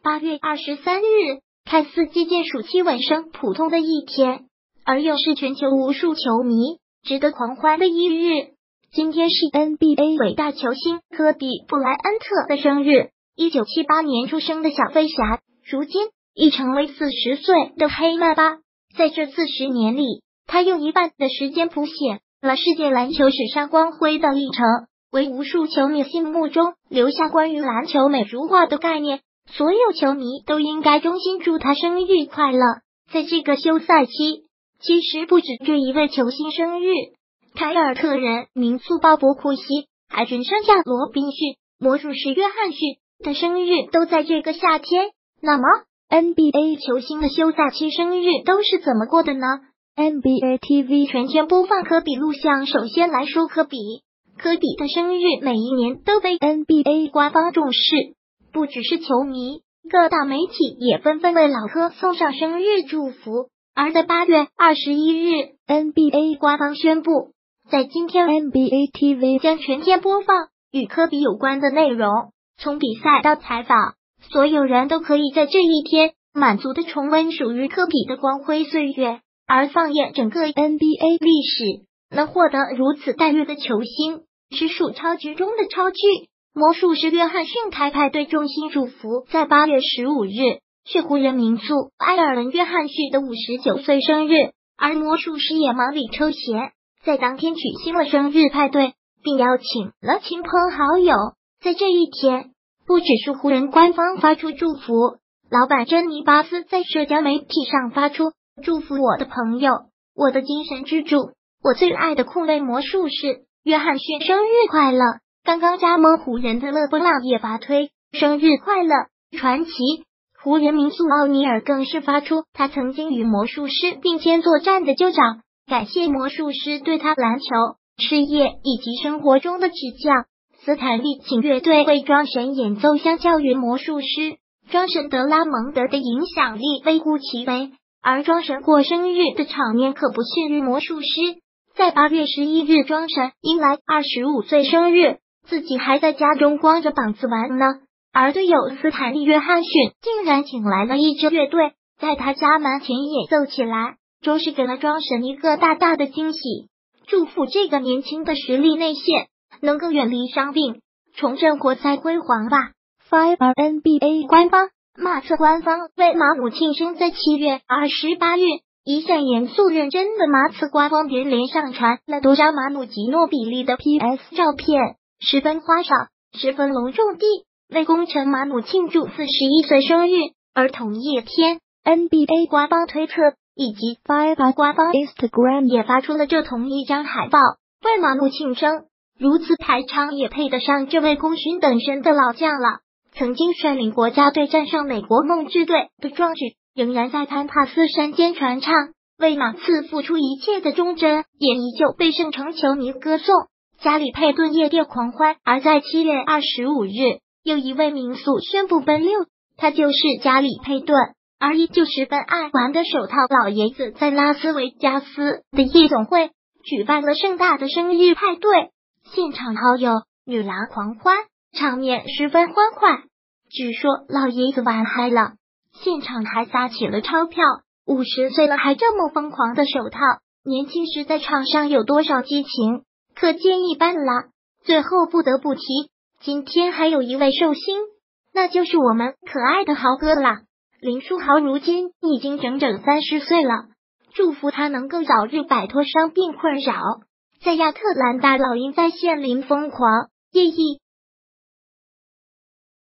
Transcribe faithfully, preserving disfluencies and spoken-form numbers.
八月二十三日，看似接近暑期尾声普通的一天，而又是全球无数球迷值得狂欢的一日。今天是 N B A 伟大球星科比·布莱恩特的生日。一九七八年出生的小飞侠，如今已成为四十岁的黑妈妈。在这四十年里，他用一半的时间谱写了世界篮球史上光辉的历程，为无数球迷心目中留下关于篮球美如画的概念。所有球迷都应该衷心祝他生日快乐。在这个休赛期，其实不止这一位球星生日，凯尔特人、名宿鲍勃库西、海军上将罗宾逊、魔术师约翰逊的生日都在这个夏天。那么 N B A 球星的休赛期生日都是怎么过的呢？ N B A T V 全天播放科比录像。首先来说科比，科比的生日每一年都被 N B A 官方重视，不只是球迷，各大媒体也纷纷为老科送上生日祝福。而在八月二十一日 N B A 官方宣布，在今天 N B A T V 将全天播放与科比有关的内容，从比赛到采访，所有人都可以在这一天满足的重温属于科比的光辉岁月。而放眼整个 N B A 历史，能获得如此待遇的球星，实属超巨中的超巨。魔术师约翰逊开派对衷心祝福，在八月十五日是湖人名宿埃尔伦约翰逊的五十九岁生日，而魔术师也忙里抽闲，在当天举行了生日派对，并邀请了亲朋好友。在这一天，不只是湖人官方发出祝福，老板珍妮巴斯在社交媒体上发出祝福我的朋友，我的精神支柱，我最爱的控卫魔术师约翰逊生日快乐。刚刚加盟湖人的勒布朗也发推生日快乐。传奇湖人名宿奥尼尔更是发出他曾经与魔术师并肩作战的旧照，感谢魔术师对他篮球事业以及生活中的指教。斯坦利请乐队为庄神演奏，相较于魔术师，庄神德拉蒙德的影响力微乎其微，而庄神过生日的场面可不逊于魔术师。在八月十一日，庄神迎来二十五岁生日，自己还在家中光着膀子玩呢，而队友斯坦利约翰逊竟然请来了一支乐队，在他家门前演奏起来，着实给了庄神一个大大的惊喜。祝福这个年轻的实力内线能够远离伤病，重振活塞辉煌吧。 Five N B A 官方马刺官方为马努庆生在七月二十八日，一向严肃认真的马刺官方连连上传了多张马努吉诺比利的 P S 照片，十分花哨，十分隆重地为功臣马努庆祝四十一岁生日。而同一天 N B A 官方推特以及 Five 官方 Instagram 也发出了这同一张海报，为马努庆生。如此排场也配得上这位功勋等身的老将了。曾经率领国家队战胜美国梦之队的壮举，仍然在潘帕斯山间传唱，为马刺付出一切的忠贞也依旧被圣城球迷歌颂。加里佩顿夜店狂欢。而在七月二十五日，又一位名宿宣布奔六，他就是加里佩顿。而依旧十分爱玩的手套老爷子在拉斯维加斯的夜总会举办了盛大的生日派对，现场好友女郎狂欢，场面十分欢快。据说老爷子玩嗨了，现场还撒起了钞票。五十岁了还这么疯狂的手套，年轻时在场上有多少激情，可见一斑啦。最后不得不提，今天还有一位寿星，那就是我们可爱的豪哥啦。林书豪如今已经整整三十岁了，祝福他能够早日摆脱伤病困扰。在亚特兰大老鹰在线临疯狂，夜翼